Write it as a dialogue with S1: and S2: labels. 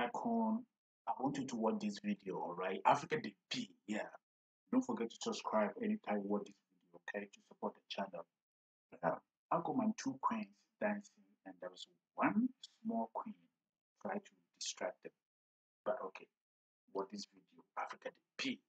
S1: icon. I want you to watch this video, all right? Africa the P, yeah. Don't forget to subscribe anytime you watch this video, okay? To support the channel. I got my two queens dancing, and there was one small queen try to distract them. But okay, watch this video, Africa the P.